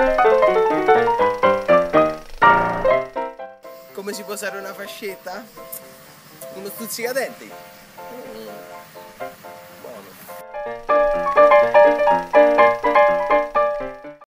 Come si può usare una fascetta? Uno stuzzicadenti.